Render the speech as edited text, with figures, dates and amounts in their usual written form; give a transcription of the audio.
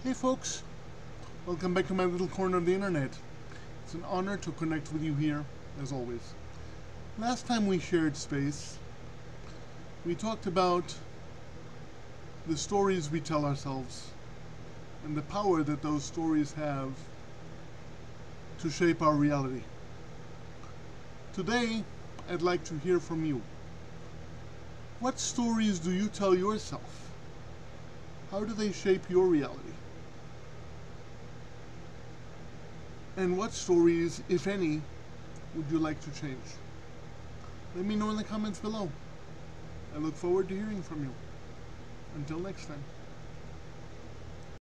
Hey folks, welcome back to my little corner of the internet. It's an honor to connect with you here, as always. Last time we shared space, we talked about the stories we tell ourselves and the power that those stories have to shape our reality. Today, I'd like to hear from you. What stories do you tell yourself? How do they shape your reality? And what stories, if any, would you like to change? Let me know in the comments below. I look forward to hearing from you. Until next time.